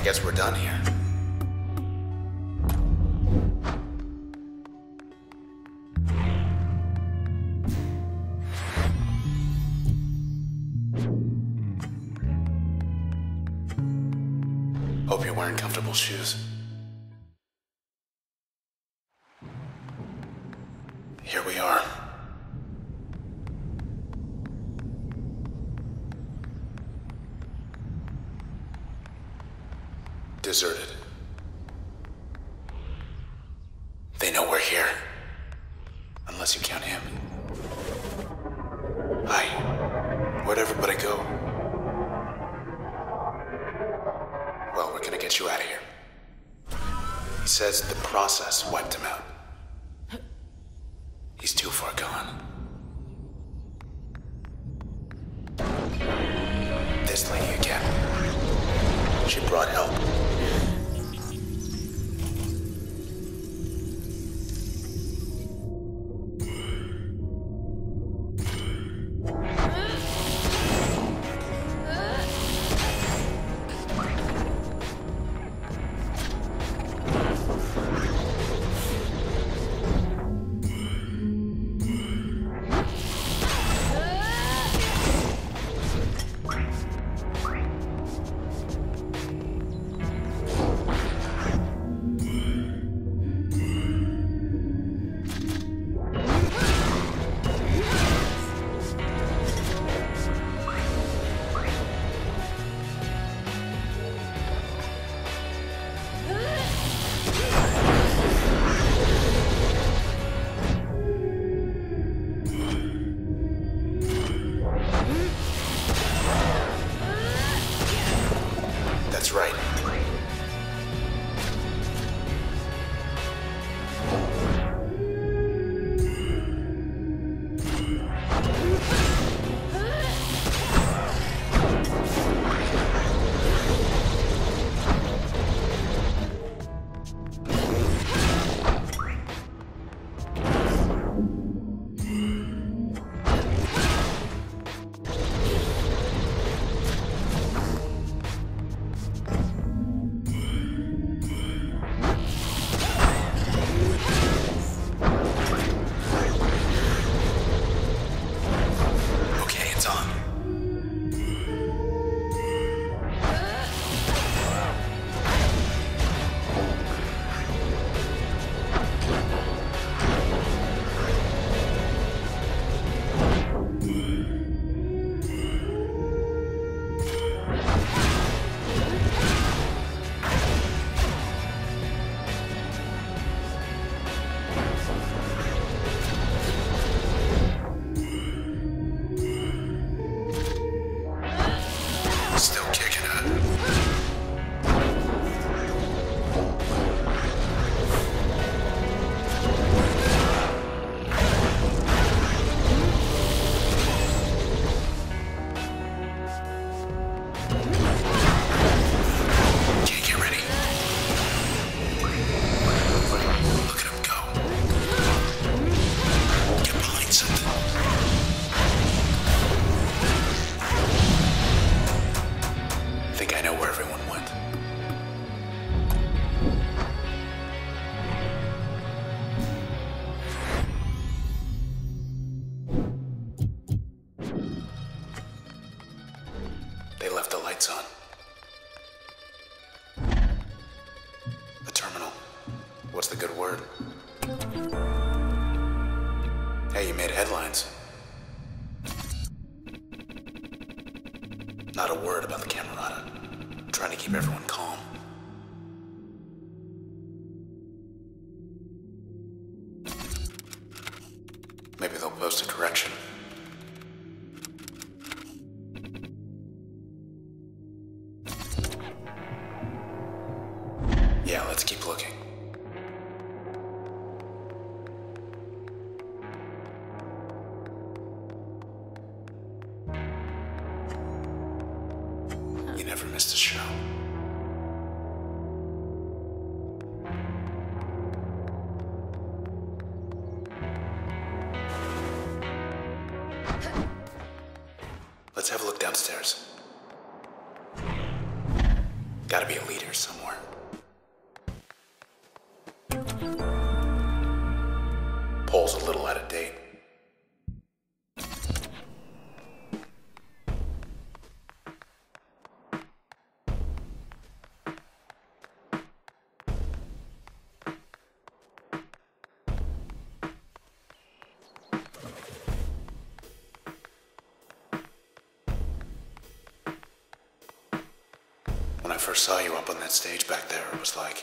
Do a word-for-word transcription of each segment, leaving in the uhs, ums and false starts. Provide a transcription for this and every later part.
guess we're done here. Hope you're wearing comfortable shoes. Here we are. Deserted. They know we're here. Unless you count him. Hi. Where'd everybody go? Well, we're gonna get you out of here. He says the process wiped him out. He's too far gone. This lady again. She brought help. That's right. Still kicking it. Can't get ready. Look at him go. Get behind something. Think I know where everyone went. They left the lights on. The terminal. What's the good word? Hey, you made headlines. Not a word about the Camerata. I'm trying to keep everyone calm. Maybe they'll post a correction. Yeah, let's keep looking. You never missed a show. Let's have a look downstairs. Gotta be a leader somewhere. Pole's a little out of date. When I first saw you up on that stage back there, it was like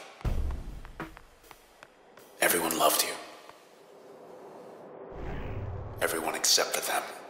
everyone loved you. Everyone except for them.